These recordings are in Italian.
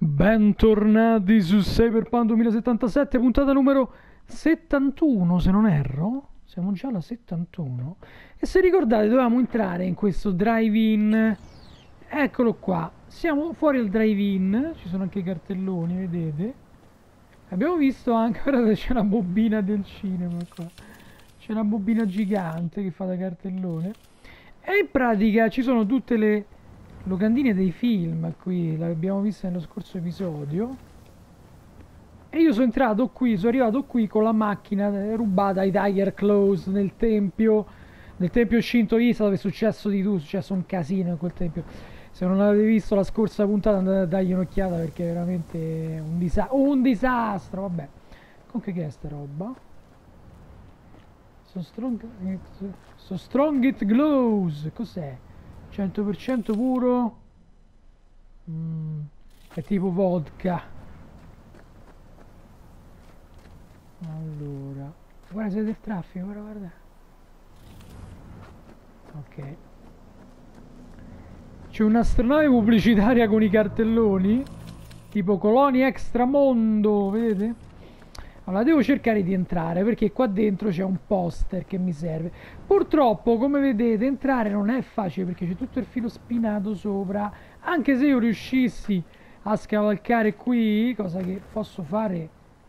Bentornati su Cyberpunk 2077, puntata numero 71, se non erro. Siamo già alla 71. E se ricordate dovevamo entrare in questo drive-in. Eccolo qua. Siamo fuori al drive-in. Ci sono anche i cartelloni, vedete? Abbiamo visto anche, guardate, c'è una bobina del cinema qua. C'è una bobina gigante che fa da cartellone. E in pratica ci sono tutte le locandine dei film qui, l'abbiamo vista nello scorso episodio. E io sono entrato qui, sono arrivato qui con la macchina rubata ai Tiger Claws nel tempio shintoista, dove è successo di tutto, è successo un casino in quel tempio. Se non avete visto la scorsa puntata andate a dargli un'occhiata, perché è veramente un disastro, vabbè. Comunque che è sta roba? So strong it glows, cos'è? 100% puro. È tipo vodka. Allora, guarda, siete del traffico, guarda. Ok. C'è un'astronave pubblicitaria con i cartelloni tipo Colonia Extramondo, vedete? Allora devo cercare di entrare, perché qua dentro c'è un poster che mi serve. Purtroppo, come vedete, entrare non è facile, perché c'è tutto il filo spinato sopra. Anche se io riuscissi a scavalcare qui, cosa che posso fare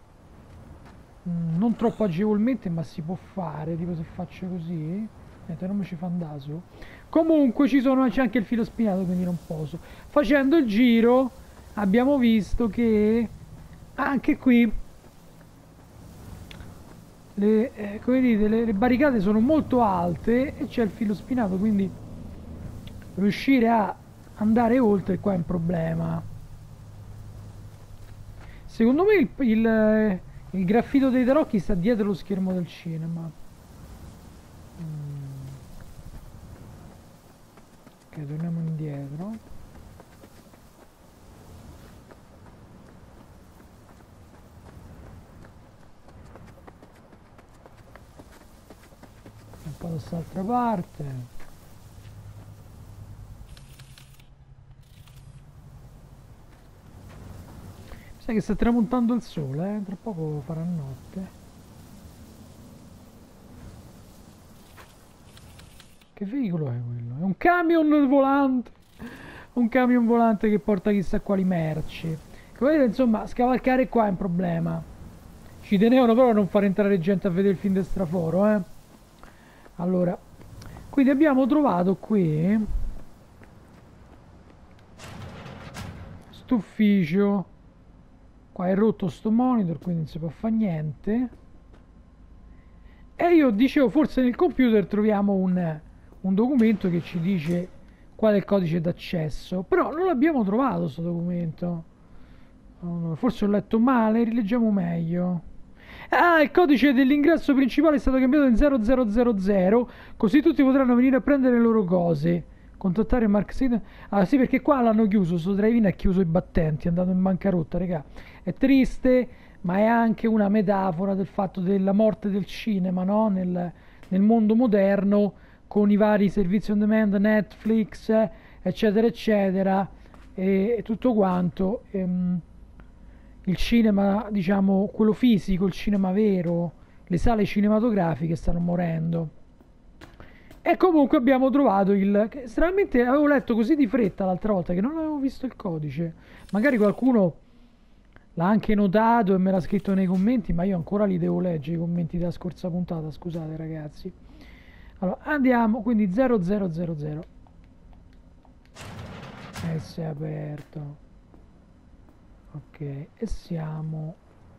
non troppo agevolmente, ma si può fare, tipo se faccio così. Niente, non mi ci fa andare su. Comunque c'è anche il filo spinato, quindi non posso. Facendo il giro abbiamo visto che anche qui come dite, le barricate sono molto alte e c'è il filo spinato, quindi riuscire a andare oltre qua è un problema. Secondo me il graffito dei tarocchi sta dietro lo schermo del cinema. Ok, torniamo indietro. Un po' da quest'altra parte. Sai che sta tramontando il sole, tra poco farà notte. Che veicolo è quello? È un camion volante! Un camion volante che porta chissà quali merci. Come vedete, insomma, scavalcare qua è un problema. Ci tenevano però a non far entrare gente a vedere il film del straforo, eh. Allora, quindi abbiamo trovato qui st'ufficio. Qua è rotto sto monitor, quindi non si può fare niente. E io dicevo, forse nel computer troviamo un documento che ci dice qual è il codice d'accesso. Però non l'abbiamo trovato questo documento. Allora, forse ho letto male, rileggiamo meglio. Ah, il codice dell'ingresso principale è stato cambiato in 0000, così tutti potranno venire a prendere le loro cose. Contattare Mark Seaton. Ah sì, perché qua l'hanno chiuso, sto drive-in ha chiuso i battenti, è andato in bancarotta, raga. È triste, ma è anche una metafora del fatto della morte del cinema, no? Nel mondo moderno, con i vari servizi on demand, Netflix, eccetera, eccetera, e tutto quanto. Il cinema, diciamo, quello fisico, il cinema vero, le sale cinematografiche stanno morendo. E comunque abbiamo trovato che stranamente avevo letto così di fretta l'altra volta che non avevo visto il codice. Magari qualcuno l'ha anche notato e me l'ha scritto nei commenti, ma io ancora li devo leggere i commenti della scorsa puntata, scusate ragazzi. Allora, andiamo, quindi 0000. Si è aperto. Ok, e siamo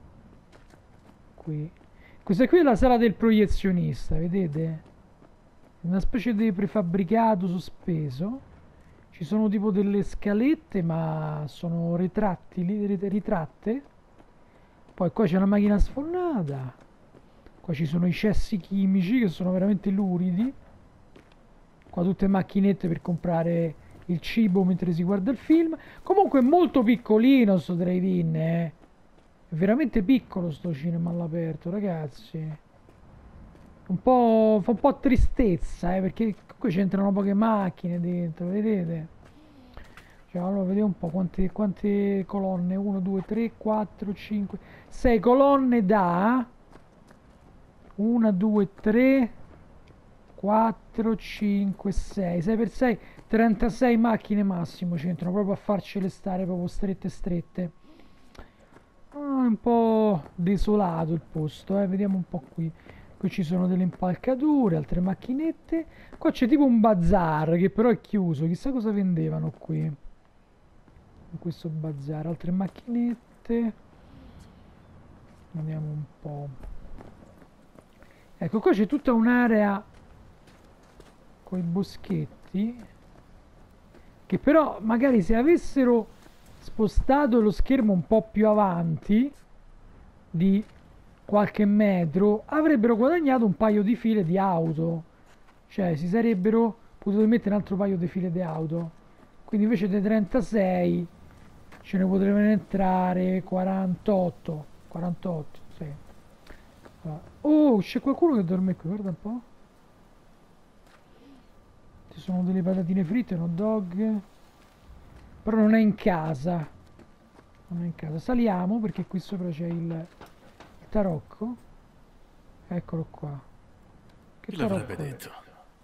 qui. Questa qui è la sala del proiezionista, vedete? Una specie di prefabbricato sospeso. Ci sono tipo delle scalette, ma sono ritratte. Poi qua c'è una macchina sfornata. Qua ci sono i cessi chimici che sono veramente luridi. Qua tutte macchinette per comprare il cibo mentre si guarda il film. Comunque è molto piccolino sto drive-in, È veramente piccolo sto cinema all'aperto, ragazzi. Fa un po' tristezza, perché comunque c'entrano poche macchine dentro, vedete? allora vediamo un po' quante colonne. 1, 2, 3, 4, 5, 6 colonne da 1, 2, 3, 4, 5, 6. 6 per 6, 36 macchine massimo ci entrano proprio a farcele stare proprio strette strette. È un po' desolato il posto, vediamo un po' qui. Qui ci sono delle impalcature, altre macchinette. Qua c'è tipo un bazar che però è chiuso. Chissà cosa vendevano qui. In questo bazar. Altre macchinette. Vediamo un po'. Ecco, qua c'è tutta un'area con i boschetti. Che però magari se avessero spostato lo schermo un po' più avanti di qualche metro avrebbero guadagnato un paio di file di auto, cioè si sarebbero potuti mettere un altro paio di file di auto, quindi invece dei 36 ce ne potrebbero entrare 48, 48, sì. Oh, c'è qualcuno che dorme qui, guarda un po'. Ci sono delle patatine fritte, un hot dog, però non è in casa, non è in casa. Saliamo perché qui sopra c'è il tarocco. Eccolo qua. Che Chi tarocco l'avrebbe è? detto?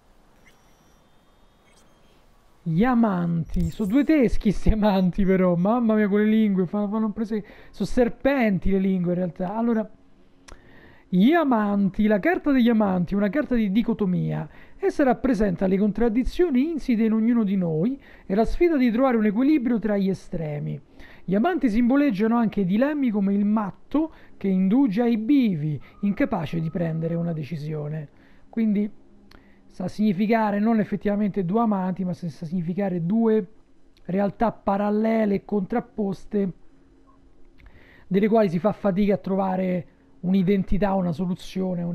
Gli amanti. Sono due teschi sti amanti però. Mamma mia, quelle lingue. Fanno prese. Sono serpenti le lingue in realtà. Allora, gli amanti. La carta degli amanti è una carta di dicotomia. Essa rappresenta le contraddizioni insite in ognuno di noi e la sfida di trovare un equilibrio tra gli estremi. Gli amanti simboleggiano anche dilemmi come il matto che induce ai bivi, incapace di prendere una decisione. Quindi sa significare non effettivamente due amanti, ma sa significare due realtà parallele e contrapposte, delle quali si fa fatica a trovare un'identità, una soluzione,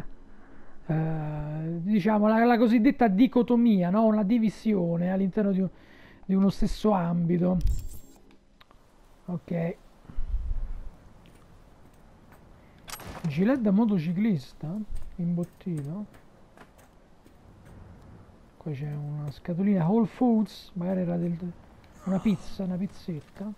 diciamo la cosiddetta dicotomia, no? Una divisione all'interno di uno stesso ambito. Ok. Gilet da motociclista imbottito. Qua c'è una scatolina Whole Foods, magari era una pizza, una pizzetta.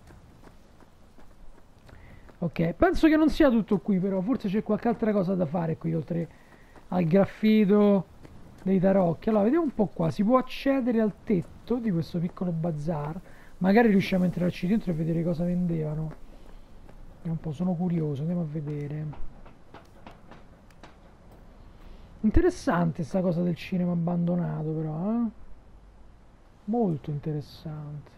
Ok, penso che non sia tutto qui però, forse c'è qualche altra cosa da fare qui oltre al graffito dei tarocchi. Allora, vediamo un po' qua, si può accedere al tetto di questo piccolo bazar, magari riusciamo a entrarci dentro e vedere cosa vendevano. Vediamo un po', sono curioso, andiamo a vedere. Interessante sta cosa del cinema abbandonato però, eh? Molto interessante.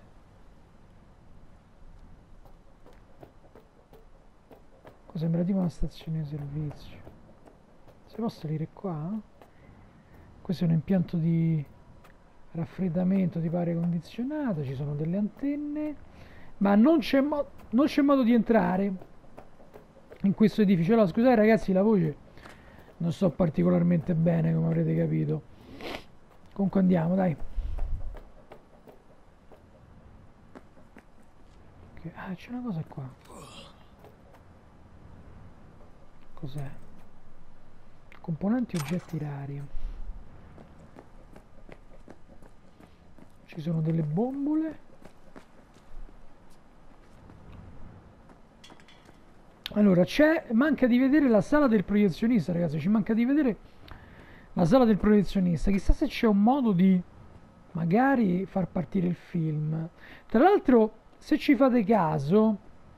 Qua sembra tipo una stazione di servizio. Si può salire qua? Questo è un impianto di raffreddamento tipo aria condizionata, ci sono delle antenne, ma non c'è modo di entrare in questo edificio. Allora, scusate ragazzi, la voce non sto particolarmente bene, come avrete capito. Comunque andiamo, dai. Okay. Ah, c'è una cosa qua. Cos'è? Componenti oggetti rari. Ci sono delle bombole. Allora, manca di vedere la sala del proiezionista, ragazzi. Ci manca di vedere la sala del proiezionista. Chissà se c'è un modo di magari far partire il film. Tra l'altro, se ci fate caso,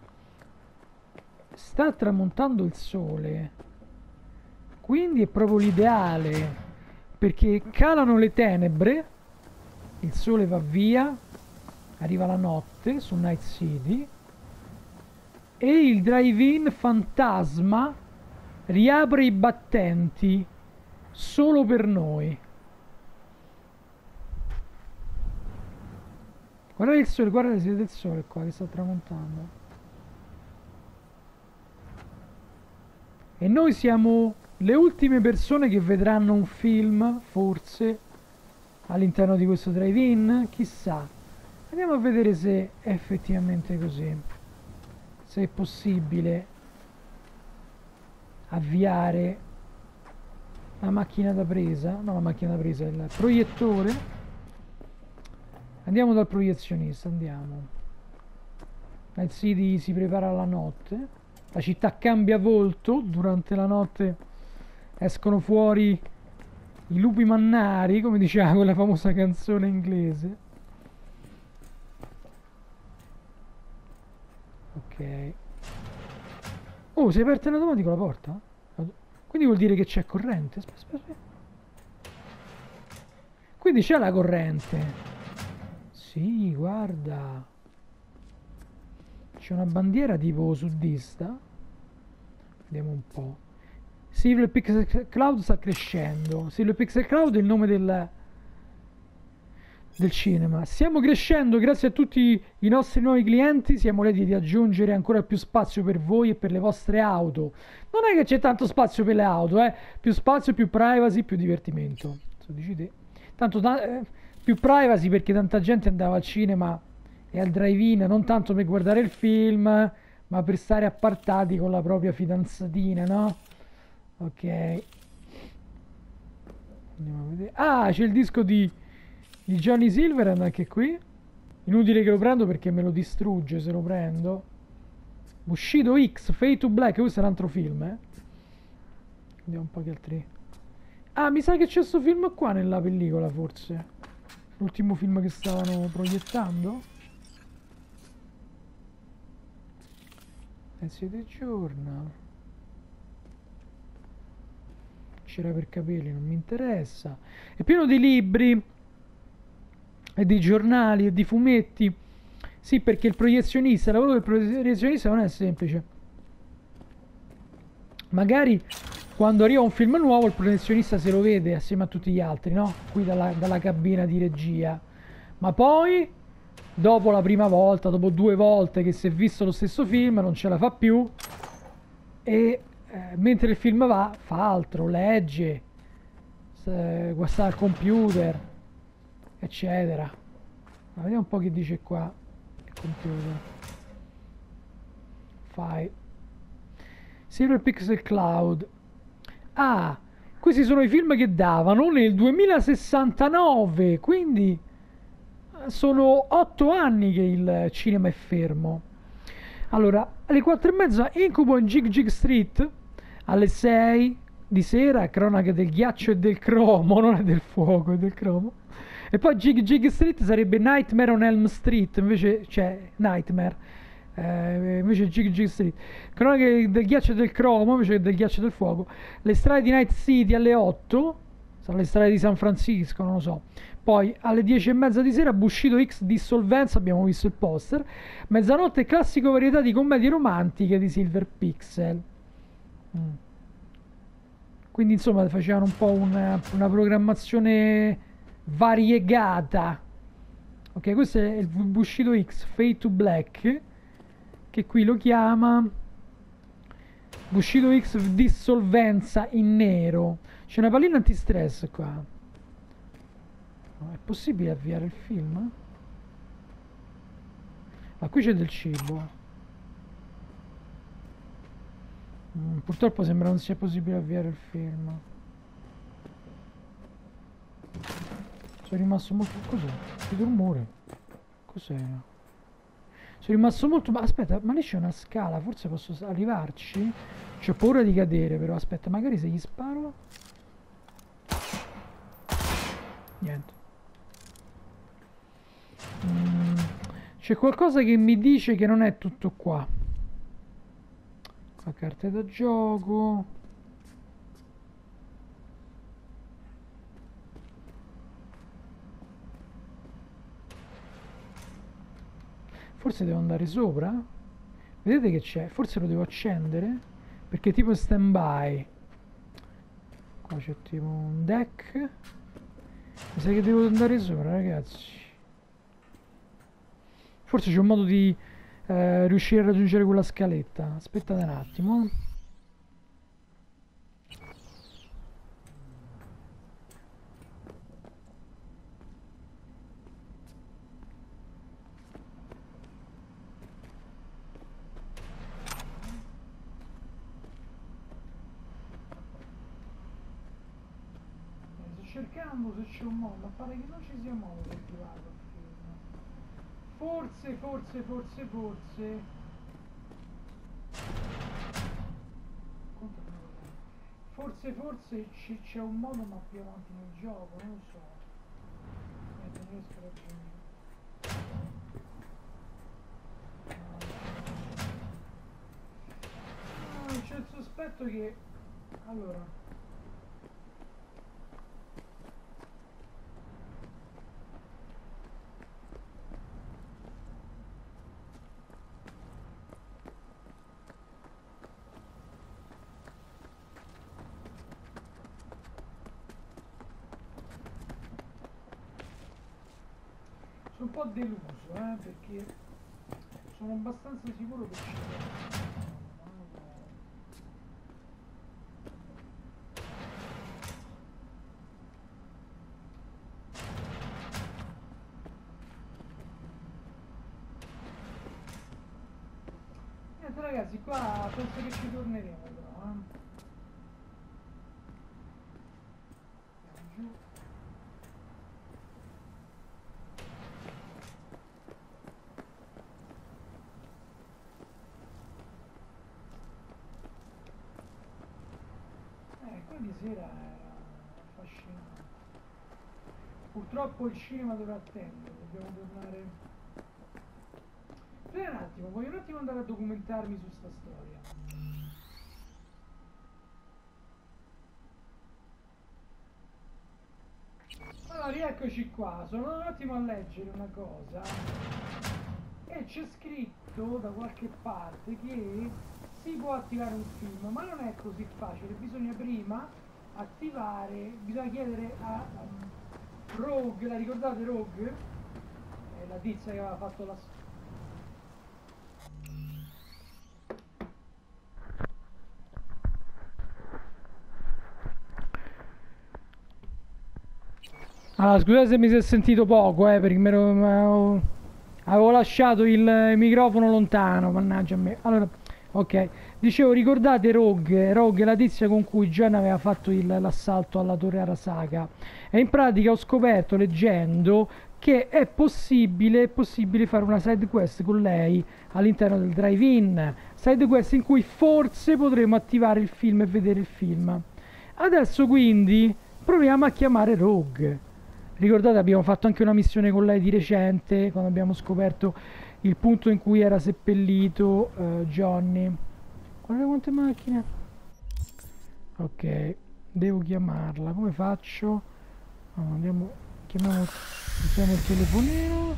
sta tramontando il sole. Quindi è proprio l'ideale. Perché calano le tenebre, il sole va via, arriva la notte su Night City. E il drive-in fantasma riapre i battenti solo per noi. Guardate il sole, guardate, siete il sole qua che sta tramontando. E noi siamo le ultime persone che vedranno un film, forse, all'interno di questo drive-in. Chissà. Andiamo a vedere se è effettivamente così. Se è possibile avviare la macchina da presa, no, la macchina da presa, il proiettore. Andiamo dal proiezionista, andiamo. Night City si prepara alla notte. La città cambia volto. Durante la notte escono fuori i lupi mannari, come diceva quella famosa canzone inglese. Ok. Oh, si è aperta in automatico la porta? Quindi vuol dire che c'è corrente. Aspetta, aspetta, aspetta. Quindi c'è la corrente. Sì, guarda. C'è una bandiera tipo sudista. Vediamo un po'. Silver Pixel Cloud sta crescendo. Silver Pixel Cloud è il nome del cinema. Stiamo crescendo grazie a tutti i nostri nuovi clienti. Siamo lieti di aggiungere ancora più spazio per voi e per le vostre auto. Non è che c'è tanto spazio per le auto, eh? Più spazio, più privacy, più divertimento. So, dici te. Tanto più privacy perché tanta gente andava al cinema e al drive-in non tanto per guardare il film, ma per stare appartati con la propria fidanzatina, no? Ok. Andiamo a vedere. Ah, c'è il disco di Johnny Silverhand anche qui. Inutile che lo prendo perché me lo distrugge se lo prendo. Bushido X, Fade to Black, questo è un altro film, eh. Vediamo un po' che altri. Ah, mi sa che c'è questo film qua nella pellicola, forse. L'ultimo film che stavano proiettando. Siete Journal. C'era per capelli, non mi interessa. È pieno di libri e di giornali e di fumetti. Sì, perché il proiezionista, il lavoro del proiezionista non è semplice. Magari quando arriva un film nuovo il proiezionista se lo vede assieme a tutti gli altri, no? Qui dalla cabina di regia. Ma poi, dopo la prima volta, dopo 2 volte che si è visto lo stesso film, non ce la fa più. E mentre il film va, fa altro, legge, guarda al computer, eccetera. Ma vediamo un po' che dice qua il computer. Fai. Silver Pixel Cloud. Ah, questi sono i film che davano nel 2069, quindi sono 8 anni che il cinema è fermo. Allora, alle 4:30 incubo in Jig Jig Street, alle 6 di sera cronache del ghiaccio e del cromo, non è del fuoco, è del cromo. E poi Jig Jig Street sarebbe Nightmare on Elm Street, invece c'è Nightmare, invece Jig Jig Street. Cronache del ghiaccio e del cromo, invece che del ghiaccio e del fuoco. Le strade di Night City alle 8, sono le strade di San Francisco, non lo so. Poi alle 10:30 di sera Bushido X Dissolvenza, abbiamo visto il poster. Mezzanotte classico varietà di commedie romantiche di Silver Pixel. Quindi insomma facevano un po' una programmazione variegata. Ok, questo è il Bushido X Fade to Black, che qui lo chiama Bushido X Dissolvenza in nero. C'è una pallina antistress qua. No, è possibile avviare il film? Ah, qui c'è del cibo. Purtroppo sembra non sia possibile avviare il film. Sono rimasto molto... Cos'è? Che rumore? Cos'era? Sono rimasto molto... Ma aspetta, ma lì c'è una scala, forse posso arrivarci? C'ho paura di cadere però, aspetta, magari se gli sparo... Niente. C'è qualcosa che mi dice che non è tutto qua. Qua carte da gioco. Forse devo andare sopra? Vedete che c'è? Forse lo devo accendere? Perché è tipo stand by. Qua c'è tipo un deck. Mi sa che devo andare sopra, ragazzi. Forse c'è un modo di riuscire a raggiungere quella scaletta. Aspettate un attimo. Sto cercando se c'è un modo, ma pare che non ci sia modo per attivare il film. Forse c'è un modo ma più avanti nel gioco, non lo so. Non riesco a raggiungere. C'è il sospetto che... Allora... Sono un po' deluso, perché sono abbastanza sicuro che ci sia. Niente ragazzi, qua penso che ci torneremo però, Andiamo giù. Qua di sera era affascinante. Purtroppo il cinema dovrà attendere, dobbiamo tornare. Aspetta un attimo, voglio un attimo andare a documentarmi su sta storia. Allora, rieccoci qua, sono un attimo a leggere una cosa e c'è scritto da qualche parte che si può attivare un film, ma non è così facile, bisogna prima attivare, bisogna chiedere a Rogue, la ricordate Rogue? La tizia che aveva fatto la... Allora, scusate se mi si è sentito poco, perché avevo lasciato il microfono lontano, mannaggia a me. Allora, ok, dicevo, ricordate Rogue, la tizia con cui John aveva fatto l'assalto alla torre Arasaka. E in pratica ho scoperto, leggendo, che è possibile fare una side quest con lei all'interno del drive-in. Side quest in cui forse potremo attivare il film e vedere il film. Adesso quindi proviamo a chiamare Rogue. Ricordate, abbiamo fatto anche una missione con lei di recente, quando abbiamo scoperto il punto in cui era seppellito Johnny. Guarda quante macchine. Ok, devo chiamarla. Come faccio? Andiamo, usiamo il telefonino.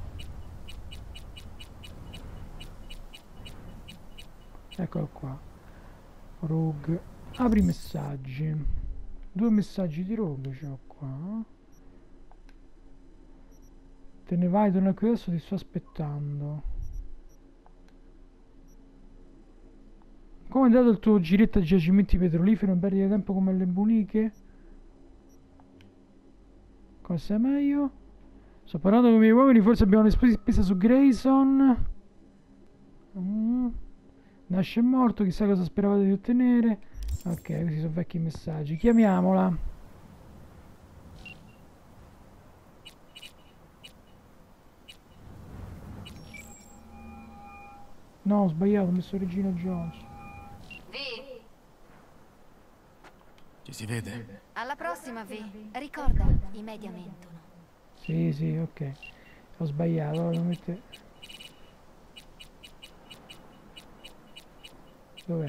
Eccolo qua. Rogue. Apri messaggi. 2 messaggi di Rogue c'ho qua. Te ne vai, torna qui adesso, ti sto aspettando. Come è andato il tuo giretto a giacimenti petroliferi? Non perdi tempo come alle buniche? Cosa è meglio? Sto parlando con i miei uomini, forse abbiamo le spese su Grayson. Nasce morto, chissà cosa speravate di ottenere. Ok, questi sono vecchi messaggi. Chiamiamola. No, ho sbagliato, ho messo Regina Jones. Vi. Ci si vede? Alla prossima, Vi. Ricorda, i media mentono. Sì, sì, ok. Ho sbagliato, allora devo mettere... Dov'è?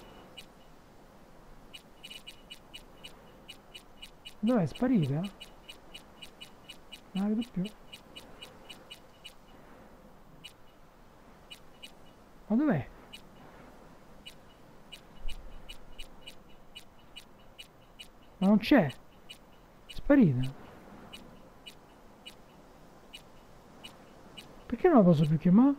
Dov'è? È sparita? Non la vedo più. Ma dov'è? Ma non c'è. È sparita. Perché non la posso più chiamare?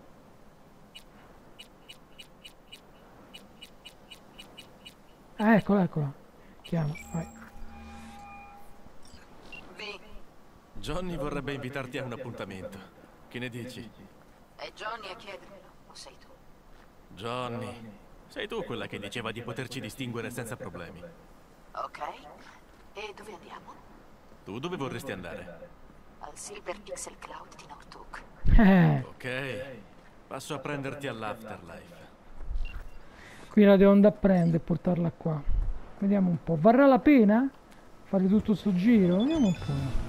Ah, eccola, eccola. Chiama, vai. Johnny vorrebbe invitarti a un appuntamento. Che ne dici? È Johnny a chiedermelo, o sei tu? Johnny, sei tu quella che diceva di poterci distinguere senza problemi. Ok. E dove andiamo? Tu dove vorresti andare? Al Silver Pixel Cloud di Northook. Ok, passo a prenderti all'Afterlife. Qui la devo andare a prendere e portarla qua. Vediamo un po'. Varrà la pena fare tutto sto giro? Vediamo un po'.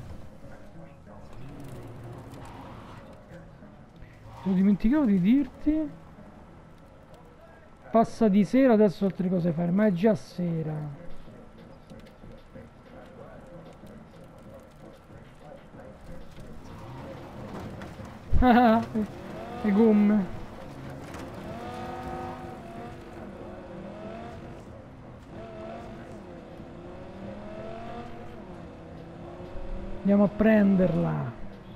Ho dimenticato di dirti. Passa di sera, adesso altre cose fare, ma è già sera. Ah, le gomme. Andiamo a prenderla.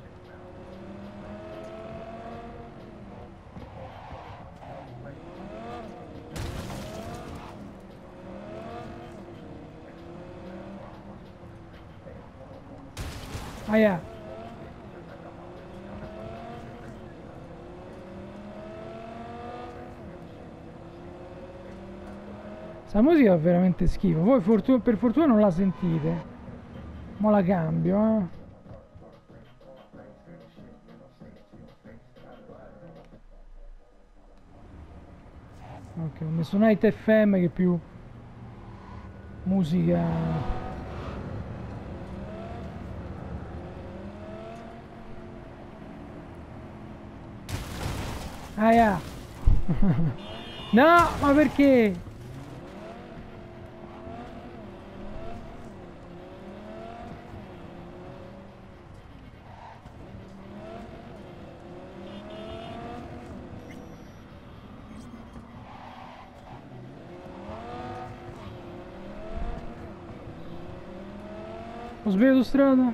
Aia. Sta musica è veramente schifo. Voi per fortuna non la sentite. Mo la cambio, eh. Ok, ho messo Night FM che è più musica. Aia. No, ma perché? Ho sbagliato strada?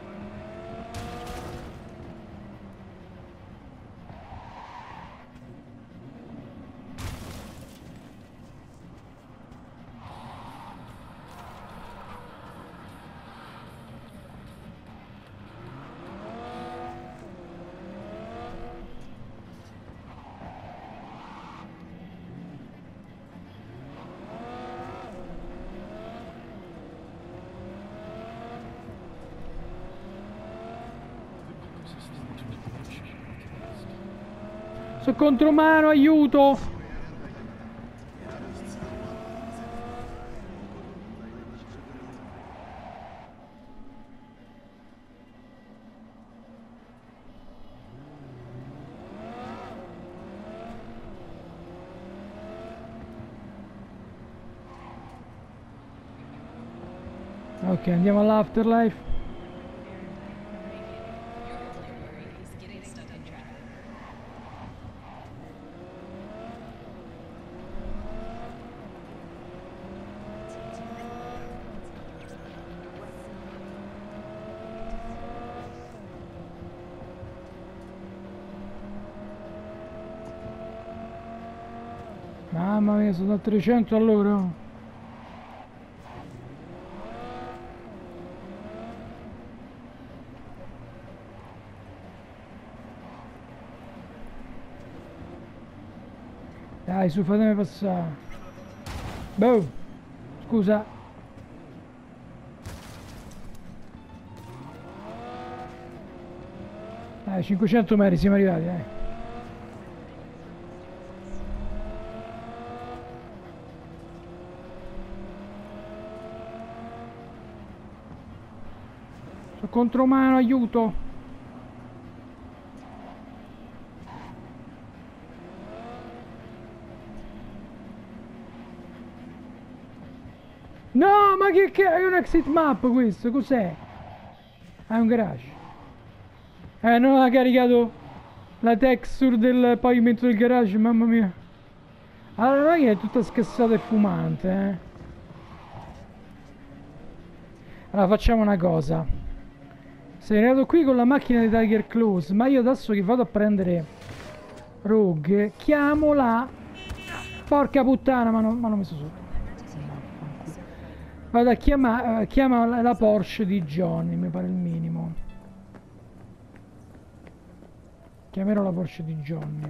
Sono contro mano, aiuto! Ok, andiamo all'Afterlife. Mamma mia, sono a 300 all'ora. Dai, su, fatemi passare. Boh, scusa. 500 metri siamo arrivati, Sono contro mano, aiuto. No, ma che è un exit map questo? Cos'è? Ah, è un garage. Non ha caricato la texture del pavimento del garage, mamma mia. Allora la macchina è tutta scassata e fumante, Allora facciamo una cosa. Sei arrivato qui con la macchina di Tiger Claws, ma io adesso che vado a prendere Rogue, chiamo la... Porca puttana, ma non messo sotto. Vado a chiama la Porsche di Johnny, mi pare il minimo. Chiamerò la Porsche di Johnny.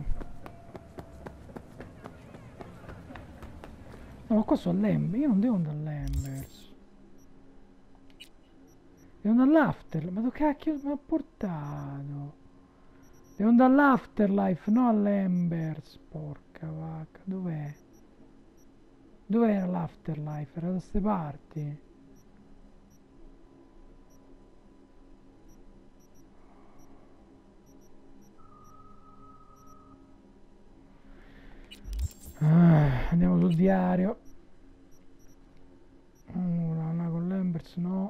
No, ma qua sono all'Ember, io non devo andare all'Embers. Devo andare all'After, ma dove cacchio mi ha portato? Devo andare all'Afterlife, no all'Embers. Porca vacca, dov'è? Dov'era l'Afterlife? Era da queste parti. Andiamo sul diario. Allora, là con l'Embers no.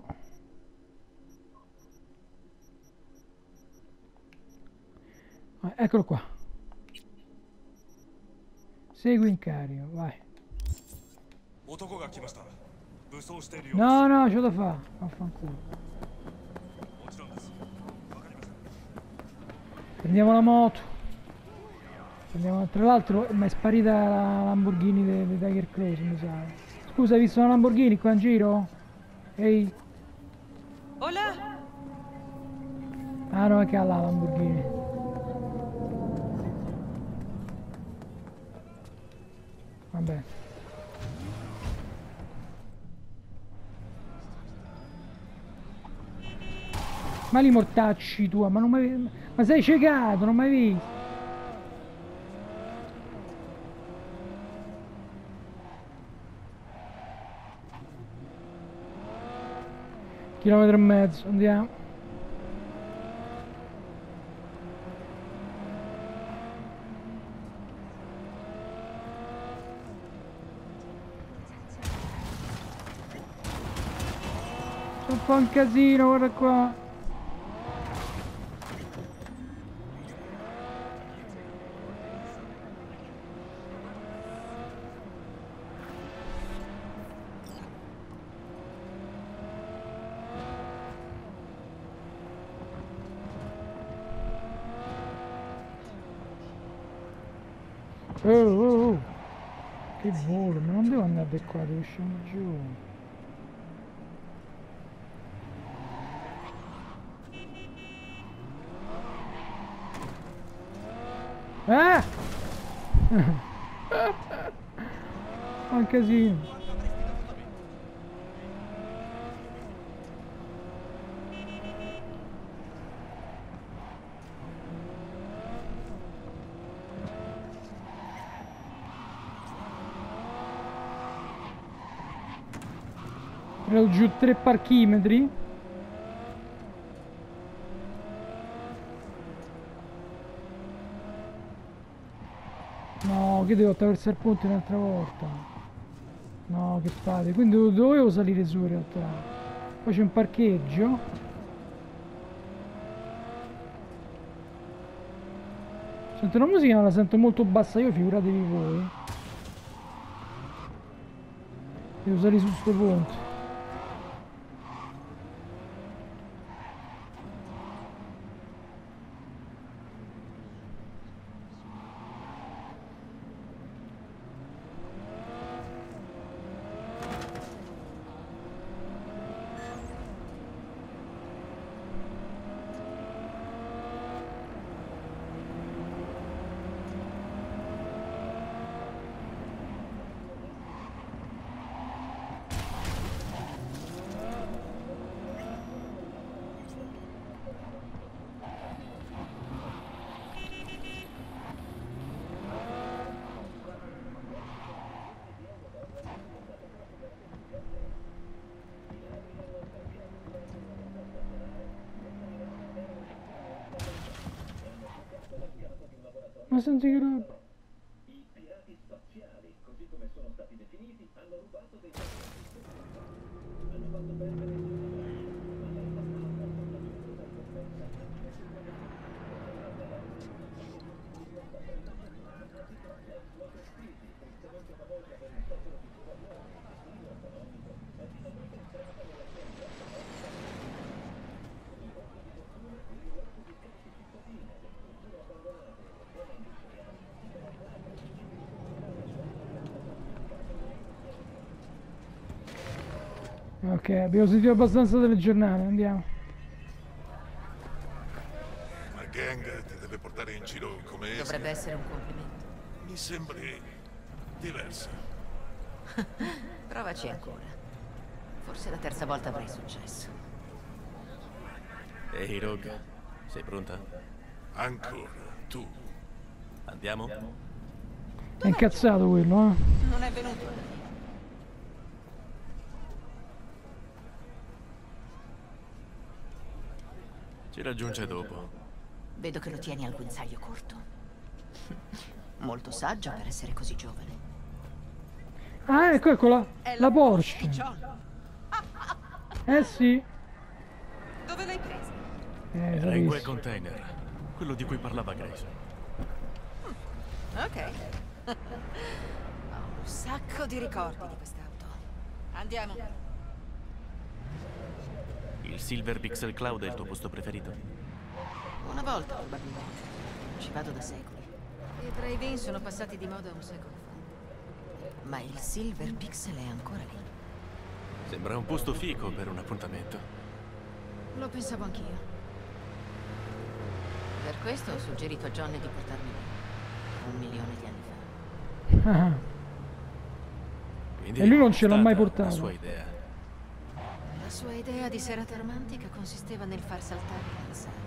Eccolo qua. Segui in carico, vai. No, no, c'ho da fare. Vaffanculo. Prendiamo la moto. Tra l'altro mi è sparita la Lamborghini di Tiger Close, mi sa. Scusa, hai visto una Lamborghini qua in giro? Ehi. Hola. Ah no, è che ha la Lamborghini. Vabbè. Ma li mortacci tua, ma non mi... Ma sei ciecato, non mi hai visto? Chilometro e mezzo, andiamo. Fa un casino, guarda qua. Oh. Che volo, ma non devo andare di qua, devo scendere giù. Ah! Fa un casino. Ho giù 3 parchimetri. No, che devo attraversare il ponte un'altra volta. No, che palle. Quindi dovevo salire su in realtà. Poi c'è un parcheggio. Sento la musica, ma la sento molto bassa io, figuratevi voi. Devo salire su sto ponte. Ma senti che roba? I pirati spaziali, così come sono stati definiti, hanno rubato dei hanno fatto perdere Ok, abbiamo sentito abbastanza del giornale, andiamo. La gang ti deve portare in giro come esca. Dovrebbe essere un complimento. Mi sembri diversa. Provaci ancora. Forse la terza volta avrai successo. Ehi, Rogue, sei pronta? Ancora, tu. Andiamo? È incazzato quello, eh? Non è venuto. Ci raggiunge dopo. Vedo che lo tieni al guinzaglio corto. Molto saggio per essere così giovane. Ah, ecco la Porsche. Di John. Eh sì. Dove l'hai presa? Era in quel Sapessi. container. Quello di cui parlava Grayson. Ok. Ho un sacco di ricordi di quest'auto. Andiamo. Il Silver Pixel Cloud è il tuo posto preferito? Una volta, probabilmente. Ci vado da secoli. I drive-in sono passati di moda un secolo fa. Ma il Silver Pixel è ancora lì. Sembra un posto fico per un appuntamento. Lo pensavo anch'io. Per questo ho suggerito a Johnny di portarmi lì. 1 milione di anni fa. Ah, Quindi E lui non è ce l'ha mai stata portato. La sua idea. La sua idea di serata romantica consisteva nel far saltare la saga.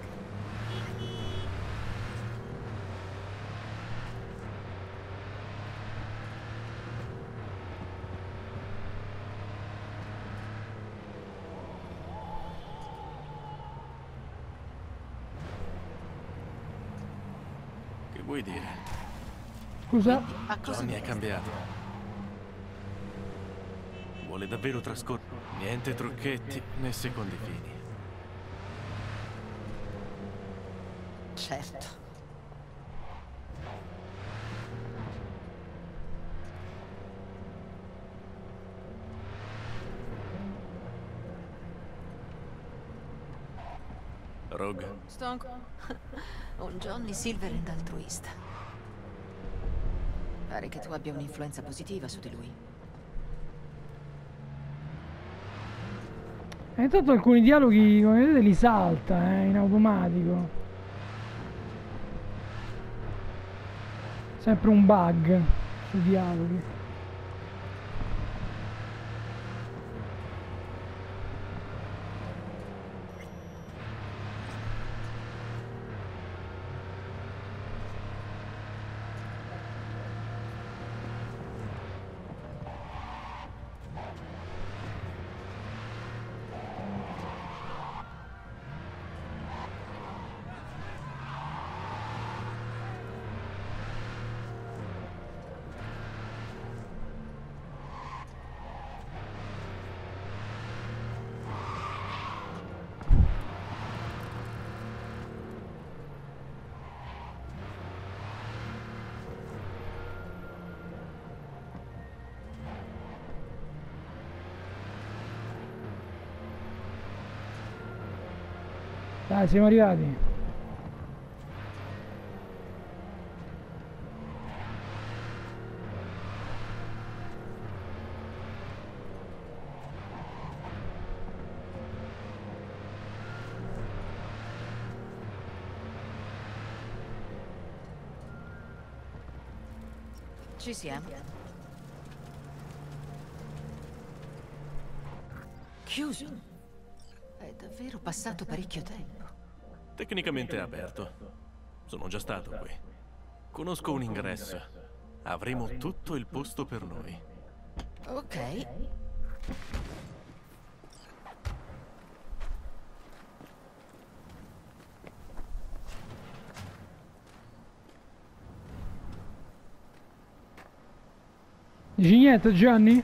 Che vuoi dire? scusa? A cosa Johnny mi è resta? cambiato. Vuole davvero trascorrere. Niente trucchetti né secondi fini. Certo. Rogue, Stonk. Un Johnny Silverhand altruista. Pare che tu abbia un'influenza positiva su di lui. E intanto alcuni dialoghi, come vedete, li salta, in automatico. Sempre un bug sui dialoghi. Dai, siamo arrivati. Ci siamo. Chiuso. È davvero passato parecchio tempo. tecnicamente è aperto. Sono già stato qui. Conosco un ingresso. Avremo tutto il posto per noi. Ok. Dici niente, Gianni?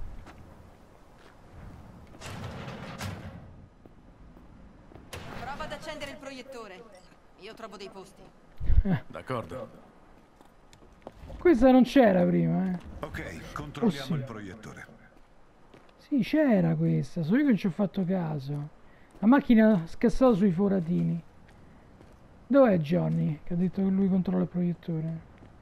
Prova ad accendere il proiettore. Io trovo dei posti. D'accordo. Questa non c'era prima, eh. Ok, controlliamo sì. il proiettore. Sì, c'era questa, solo io che non ci ho fatto caso. La macchina scassata sui foratini. Dov'è Johnny? Che ha detto che lui controlla il proiettore.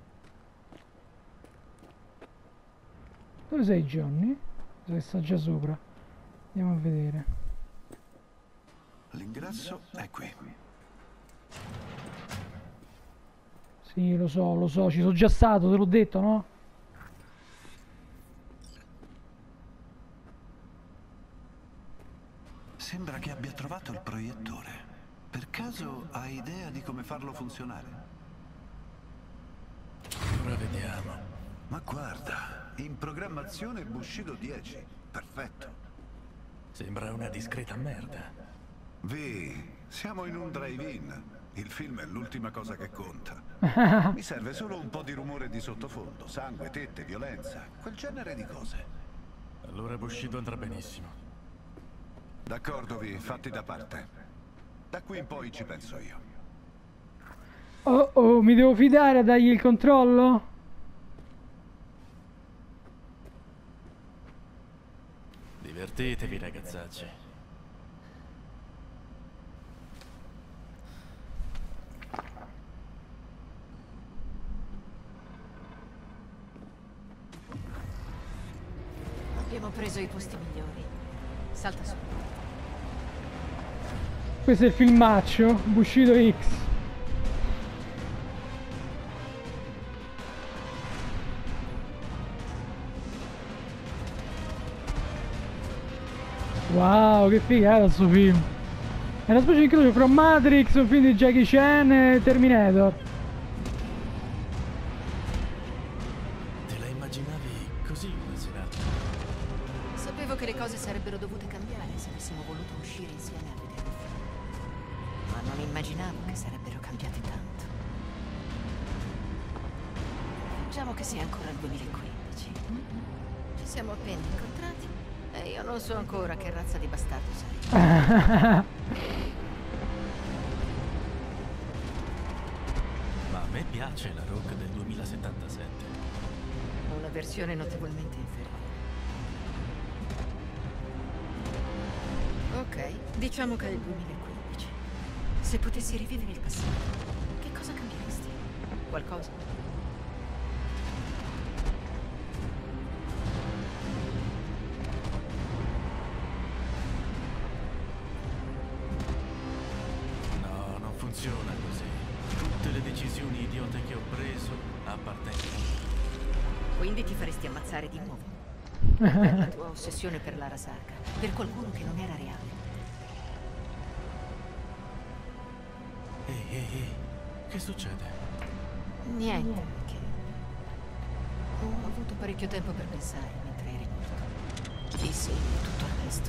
Dove sei Johnny? Dove sta già sopra? Andiamo a vedere. L'ingresso è qui. Sì, lo so, ci sono già stato, te l'ho detto, no? Sembra che abbia trovato il proiettore. Per caso hai idea di come farlo funzionare? Ora vediamo. Ma guarda, in programmazione Bushido 10. Perfetto. Sembra una discreta merda. Vi, siamo in un drive-in. Il film è l'ultima cosa che conta. Mi serve solo un po' di rumore di sottofondo, sangue, tette, violenza, quel genere di cose. Allora Bushido andrà benissimo. D'accordo, Vi, fatti da parte. Da qui in poi ci penso io. Oh oh, mi devo fidare a dargli il controllo? Divertitevi, ragazzacci. Abbiamo preso i posti migliori. Salta su. Questo è il filmaccio, Bushido X. Wow, che figata sto film. È una specie di incrocio fra Matrix, un film di Jackie Chan e Terminator. Te la immaginavi così una serata? Sapevo che le cose sarebbero dovute cambiare se avessimo voluto uscire insieme a vedere il film. Ma non immaginavo che sarebbero cambiate tanto. Diciamo che sia ancora il 2015. Ci siamo appena incontrati e io non so ancora che razza di bastardo sei. Ma a me piace la Rock del 2077. Una versione notevolmente inferiore. Ok, diciamo che è il 2015. Se potessi rivivere il passato, che cosa cambieresti? Qualcosa? No, non funziona così. Tutte le decisioni idiote che ho preso appartengono a me. Quindi ti faresti ammazzare di nuovo? Per la tua ossessione per l'Arasaka, per qualcuno che non era reale. Ehi, che succede? Niente, che... Ho avuto parecchio tempo per pensare mentre eri morto. Sì, sì, e tutto il resto.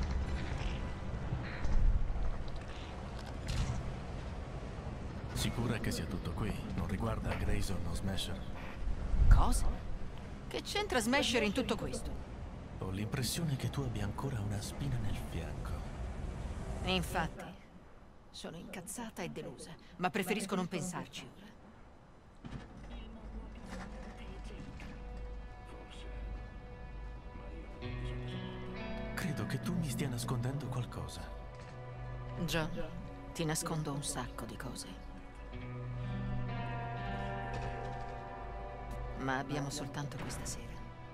Sicura che sia tutto qui? Non riguarda Grayson o Smasher? Cosa? Che c'entra Smasher in tutto questo? Ho l'impressione che tu abbia ancora una spina nel fianco. E infatti, sono incazzata e delusa, ma preferisco non pensarci ora. Credo che tu mi stia nascondendo qualcosa. John, ti nascondo un sacco di cose. Ma abbiamo soltanto questa sera.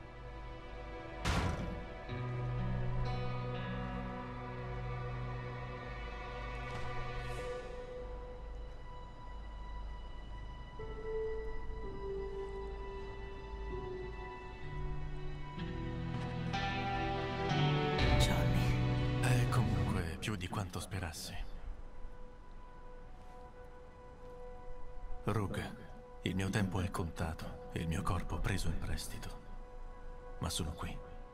Johnny. È comunque più di quanto sperassi. Rogue, il mio tempo è contato e il mio corpo preso in prestito. Ma sono qui.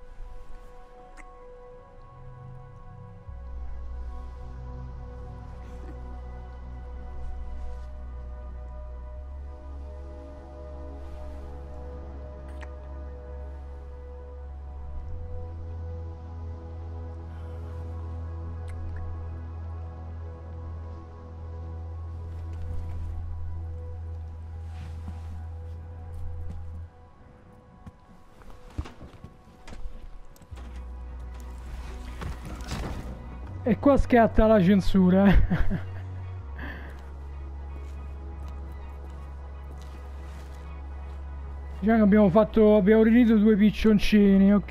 E qua scatta la censura. Diciamo che abbiamo riunito due piccioncini, ok.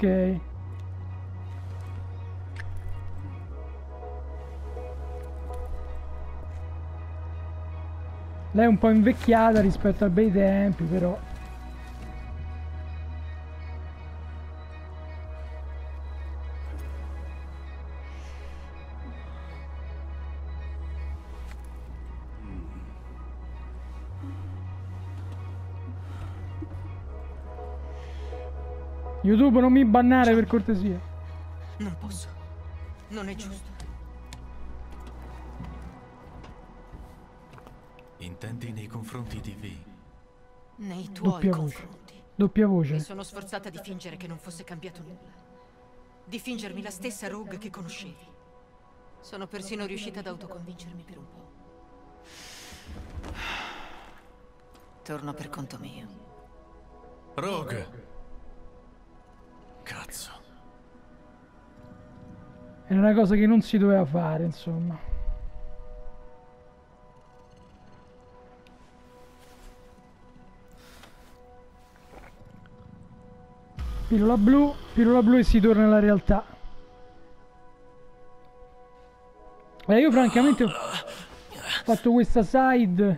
Lei è un po' invecchiata rispetto ai bei tempi, però. YouTube, non mi bannare per cortesia. Non posso. Non è giusto. Intendi nei confronti di V? Nei tuoi Doppia voce. confronti. Doppia Mi voce. sono sforzata di fingere che non fosse cambiato nulla. Di fingermi la stessa Rogue che conoscevi. Sono persino riuscita ad autoconvincermi per un po'. Torno per conto mio. Rogue! Cazzo. Era una cosa che non si doveva fare, insomma. Pillola blu e si torna alla realtà. Io francamente ho fatto questa side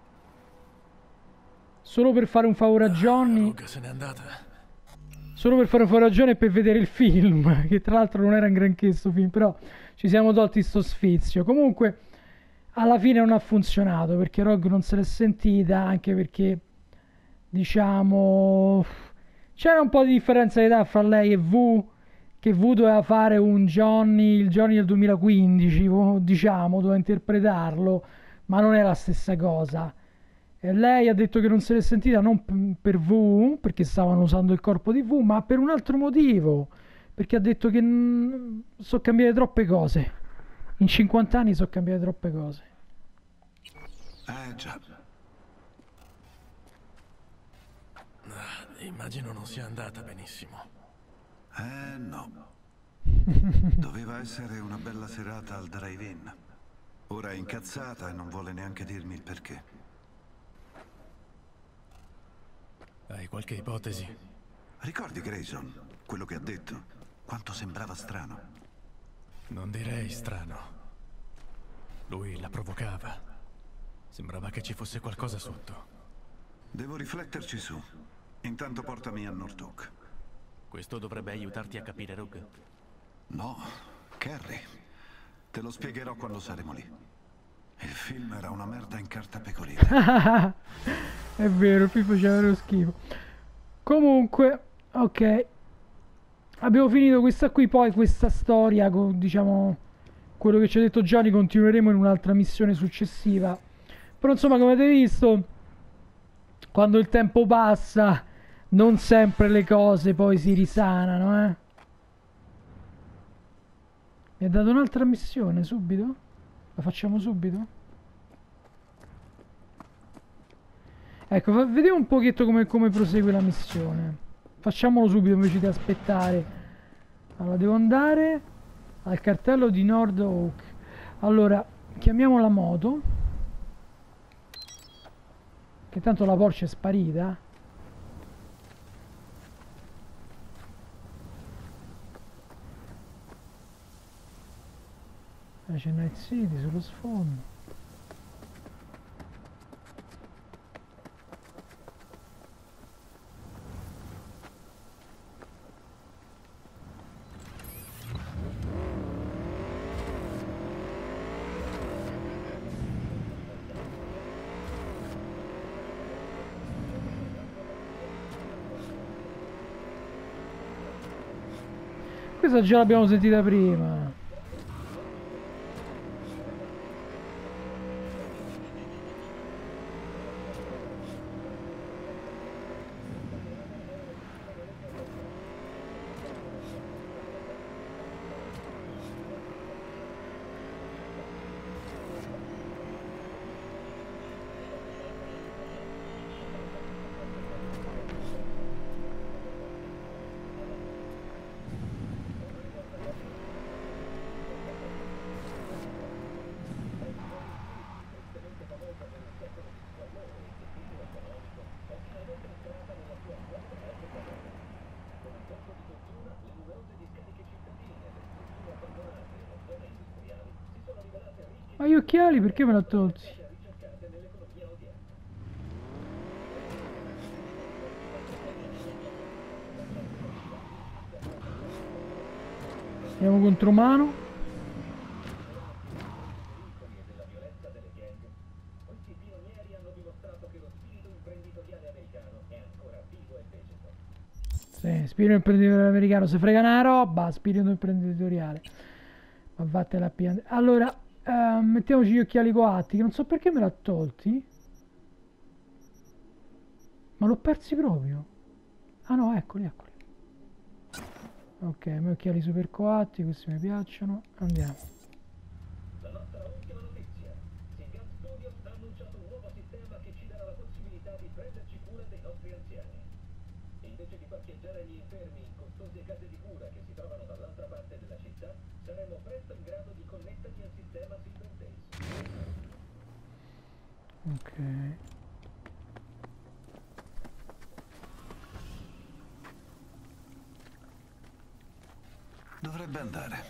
solo per fare un favore a Johnny. Rogue se n'è andata. Solo per fare un favore a Johnny e per vedere il film. Che tra l'altro non era un granché sto film, però ci siamo tolti sto sfizio. Comunque alla fine non ha funzionato perché Rogue non se l'è sentita, anche perché diciamo c'era un po' di differenza di età fra lei e V, che V doveva fare un Johnny, il Johnny del 2015, diciamo, doveva interpretarlo, ma non è la stessa cosa. E lei ha detto che non se l'è sentita non per V, perché stavano usando il corpo di V, ma per un altro motivo, perché ha detto che so cambiare troppe cose. In 50 anni so cambiare troppe cose. Già. Immagino non sia andata benissimo. No. Doveva essere una bella serata al drive-in. Ora è incazzata e non vuole neanche dirmi il perché. Hai qualche ipotesi? Ricordi Grayson, quello che ha detto? Quanto sembrava strano. Non direi strano. Lui la provocava. Sembrava che ci fosse qualcosa sotto. Devo rifletterci su. Intanto portami a Nortok. Questo dovrebbe aiutarti a capire, Rogue. No, Carrie. Te lo spiegherò quando saremo lì. Il film era una merda in carta pecorina. È vero, il film faceva lo schifo. Comunque, ok. Abbiamo finito questa qui, poi questa storia, diciamo, quello che ci ha detto Gianni, continueremo in un'altra missione successiva. Però insomma, come avete visto, quando il tempo passa, non sempre le cose poi si risanano, eh. Mi ha dato un'altra missione, subito? La facciamo subito? Ecco, vediamo un pochetto come prosegue la missione. Facciamolo subito invece di aspettare. Allora, devo andare al cartello di Nordoak. Allora, chiamiamo la moto. Che tanto la Porsche è sparita. C'è Night City sullo sfondo. Questa già l'abbiamo sentita prima. Ma gli occhiali perché me l'ha tolti? Andiamo contro mano. Sì, spirito imprenditoriale americano, se frega una roba, spirito imprenditoriale. Ma vattene a pigliare. Allora, mettiamoci gli occhiali coatti, che non so perché me l'ha tolti. Ma l'ho persi proprio. Ah no, eccoli, eccoli. Ok, i miei occhiali super coatti, questi mi piacciono. Andiamo. La nostra ultima notizia. Singat Studios ha annunciato un nuovo sistema che ci darà la possibilità di prenderci cura dei nostri anziani. Invece di parcheggiare gli infermi in costose case di cura che si trovano dall'altra parte della città, saremo presto in grado di connetterli al sistema Silverbase. Ok. Dovrebbe andare.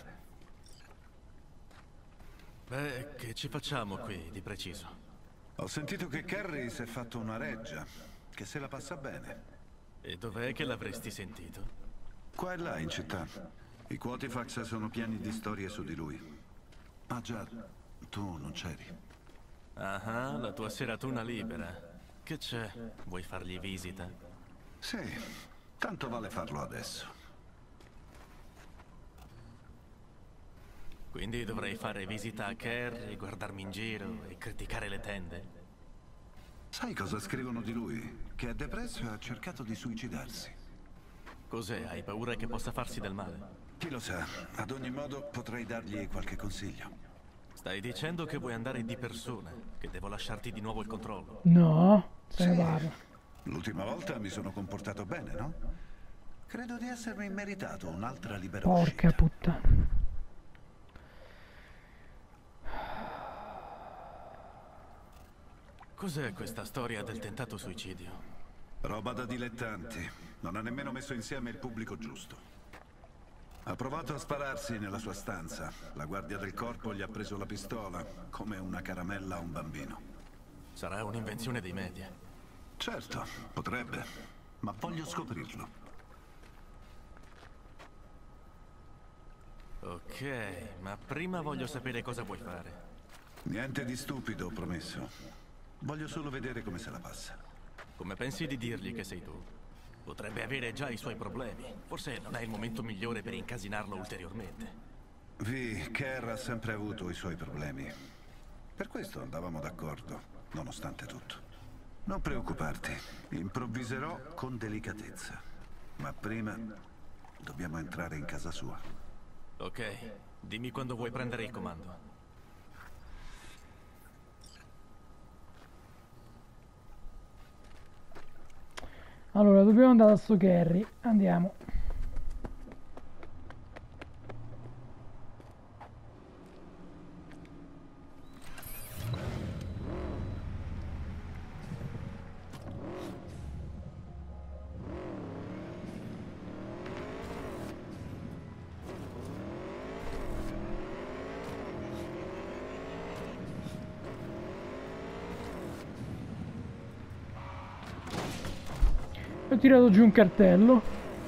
Beh, che ci facciamo qui di preciso? Ho sentito che Kerry si è fatto una reggia, che se la passa bene. E dov'è che l'avresti sentito? Qua e là in città. I Quatifax sono pieni di storie su di lui. Ah già, tu non c'eri. Ah, la tua seratuna libera. Che c'è? Vuoi fargli visita? Sì, tanto vale farlo adesso. Quindi dovrei fare visita a Kerry, guardarmi in giro e criticare le tende? Sai cosa scrivono di lui? Che è depresso e ha cercato di suicidarsi. Cos'è? Hai paura che possa farsi del male? Chi lo sa, ad ogni modo potrei dargli qualche consiglio. Stai dicendo che vuoi andare di persona, che devo lasciarti di nuovo il controllo? No, se ne Sì. parla. L'ultima volta mi sono comportato bene, no? Credo di essermi meritato un'altra libera Porca uscita. puttana. Cos'è questa storia del tentato suicidio? Roba da dilettanti. Non ha nemmeno messo insieme il pubblico giusto. Ha provato a spararsi nella sua stanza. La guardia del corpo gli ha preso la pistola, come una caramella a un bambino. Sarà un'invenzione dei media. Certo, potrebbe, ma voglio scoprirlo. Ok, ma prima voglio sapere cosa vuoi fare. Niente di stupido, ho promesso. Voglio solo vedere come se la passa. Come pensi di dirgli che sei tu? Potrebbe avere già i suoi problemi. Forse non è il momento migliore per incasinarlo ulteriormente. Vi, Kerr ha sempre avuto i suoi problemi. Per questo andavamo d'accordo, nonostante tutto. Non preoccuparti, improvviserò con delicatezza. Ma prima dobbiamo entrare in casa sua. Ok, dimmi quando vuoi prendere il comando. Allora, dobbiamo andare da sto Kerry. Andiamo. Ho tirato giù un cartello.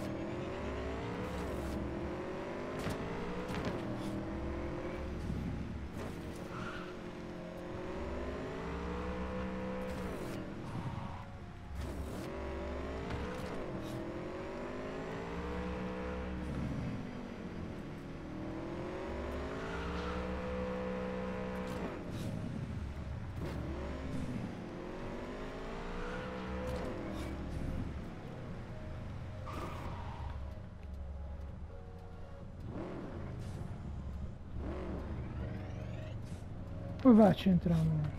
Come faccio a entrare?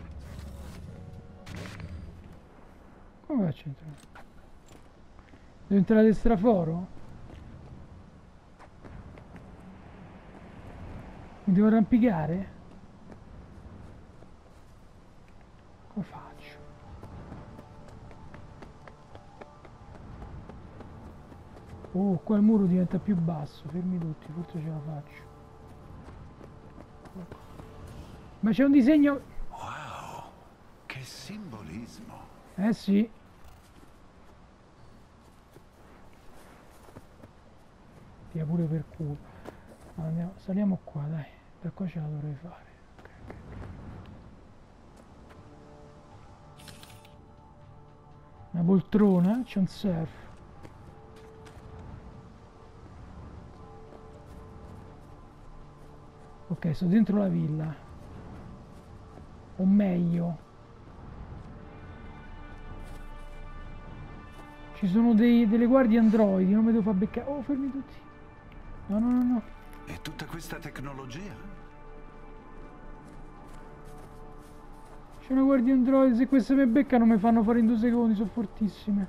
Come faccio a entrare? Devo entrare a straforo? Mi devo arrampicare? Come faccio? Oh, qua il muro diventa più basso, fermi tutti, forse ce la faccio. Ma c'è un disegno... Wow, che simbolismo. Eh sì. Tira pure per culo. Andiamo, saliamo qua, dai. Da qua ce la dovrei fare. Ok, ok, ok. Una poltrona, c'è un surf. Ok, sto dentro la villa. O meglio, ci sono delle guardie androidi, non mi devo far beccare. Oh, fermi tutti. No, no, no, no. E tutta questa tecnologia? C'è una guardia android, se queste mi beccano mi fanno fare in 2 secondi, sono fortissime.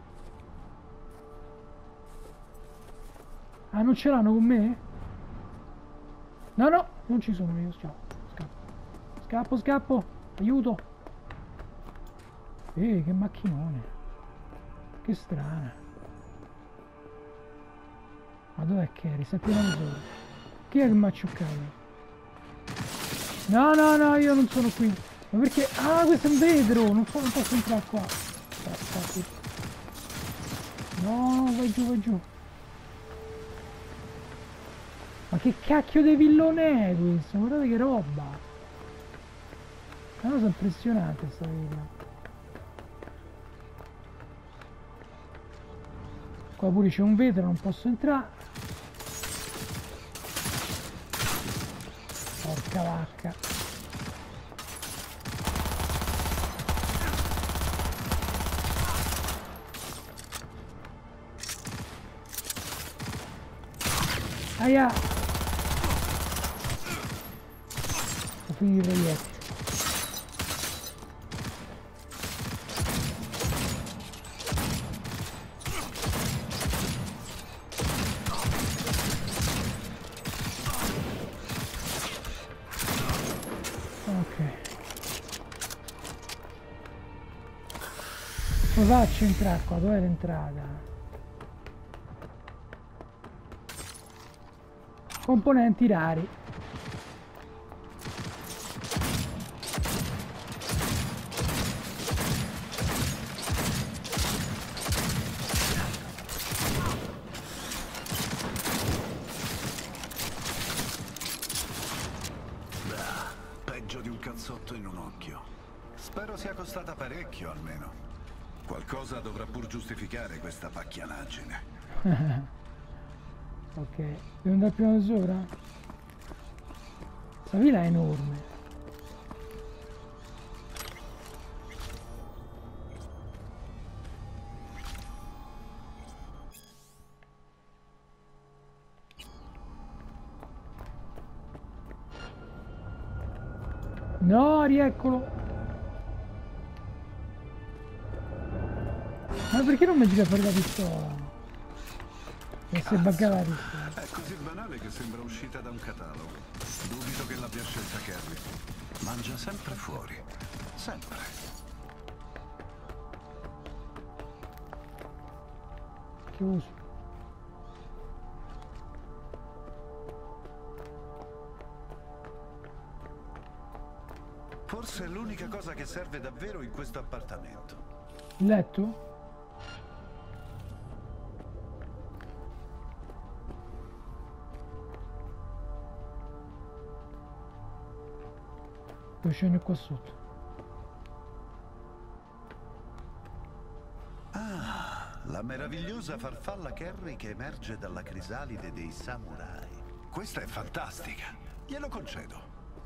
Ah, non ce l'hanno con me? No, no, non ci sono io, scappo. Scappo, scappo, aiuto. Che macchinone. Che strana. Ma dov'è Carrie? Sta pieno solo. Chi è che mi ha acciuccato? No, no, no, io non sono qui. Ma perché? Ah, questo è un vetro! Non posso entrare qua. Aspetta. No, vai giù, vai giù. Ma che cacchio di villone è questo? Guardate che roba. È una cosa impressionante sta villa. Qua pure c'è un vetro, non posso entrare. Porca vacca. Aia! Ho finito i proiettili. Come faccio a entrare qua? Dov'è l'entrata? Componenti rari. Peggio di un cazzotto in un occhio. Spero sia costata parecchio almeno. Qualcosa dovrà pur giustificare questa pacchianaggine. Ok, devo andare prima da sopra? Questa villa è enorme. No, rieccolo! Ma perché non mi gira fuori la pistola? E si è buggata la pistola. È così banale che sembra uscita da un catalogo. Dubito che l'abbia scelta Carrie. Mangia sempre fuori. Sempre. Chiuso. Forse è l'unica cosa che serve davvero in questo appartamento. Il letto? Devo scendere qua sotto. Ah, la meravigliosa farfalla Carrie che emerge dalla crisalide dei samurai. Questa è fantastica. Glielo concedo.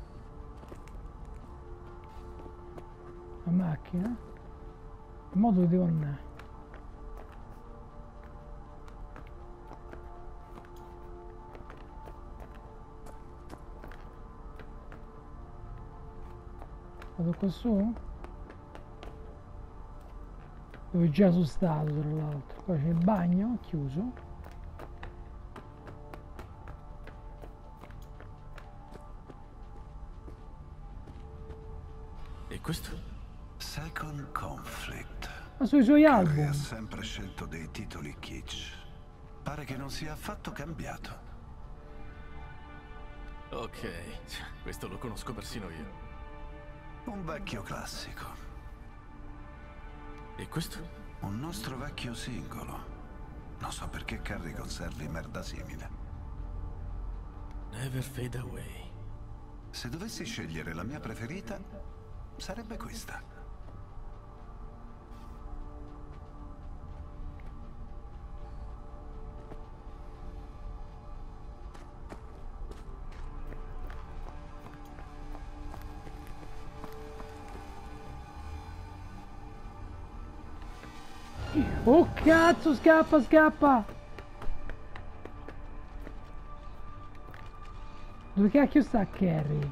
La macchina? In modo che devo andare. Vado qua su? Dove già sono stato tra l'altro. Qua c'è il bagno chiuso. E questo? Second Conflict. Ma sui suoi Carrie album. ha sempre scelto dei titoli kitsch. Pare che non sia affatto cambiato. Ok, questo lo conosco persino io. Un vecchio classico. E questo? Un nostro vecchio singolo. Non so perché Carrie conservi merda simile. Never Fade Away. Se dovessi scegliere la mia preferita, sarebbe questa. Oh cazzo, scappa, scappa! Dove cacchio sta Carrie?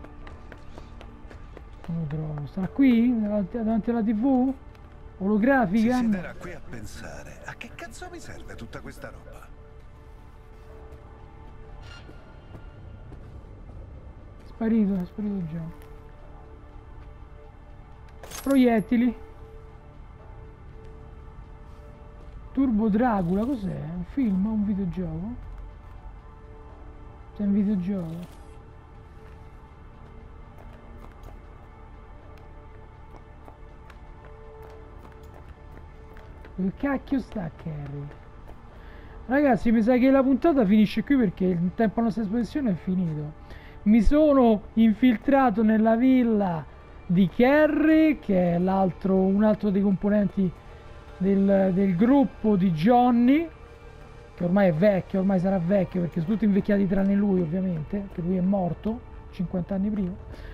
Non lo trovo. Sta qui? Davanti alla TV? Olografica? Si siederà qui a pensare. A che cazzo mi serve tutta questa roba? È sparito già. Proiettili. Turbo Dracula, cos'è? Un film o un videogioco? C'è un videogioco. Dove cacchio sta Carrie? Ragazzi, mi sa che la puntata finisce qui perché il tempo a nostra esposizione è finito. Mi sono infiltrato nella villa di Carrie, che è un altro dei componenti del gruppo di Johnny, che ormai è vecchio, ormai sarà vecchio perché sono tutti invecchiati tranne lui ovviamente, che lui è morto 50 anni prima.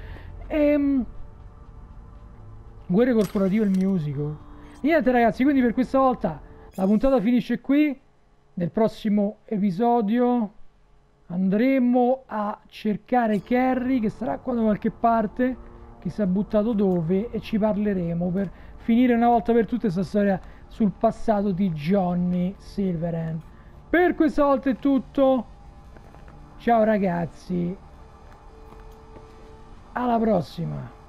Guerre corporative, il musical. Niente ragazzi, quindi per questa volta la puntata finisce qui. Nel prossimo episodio andremo a cercare Carrie, che sarà qua da qualche parte, chissà buttato dove, e ci parleremo per finire una volta per tutte questa storia sul passato di Johnny Silverhand. Per questa volta è tutto. Ciao ragazzi, alla prossima.